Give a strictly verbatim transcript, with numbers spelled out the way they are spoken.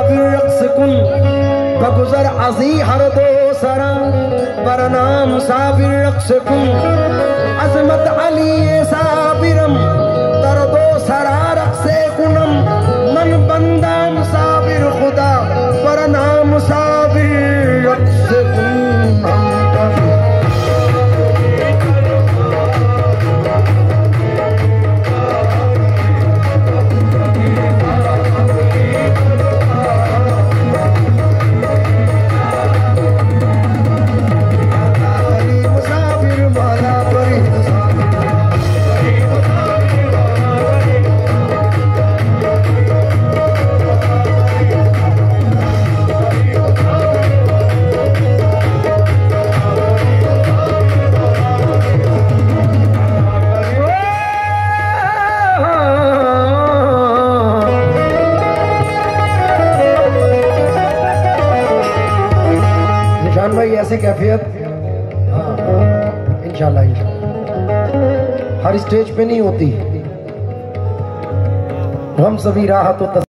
मुसाफिर रक्स कुन बगुजर अजी हर दो सरा बरना मुसाफिर रक्स कुन अजमत अली साबिरम तर दो सरा रक्से कुनम मन बंदा मुसाफिर खुदा बरना मुसाफिर रक्स कुन। भाई ऐसे कैफियत इंशाल्लाह इंशाल्लाह हर स्टेज पे नहीं होती। हम सभी राहत तो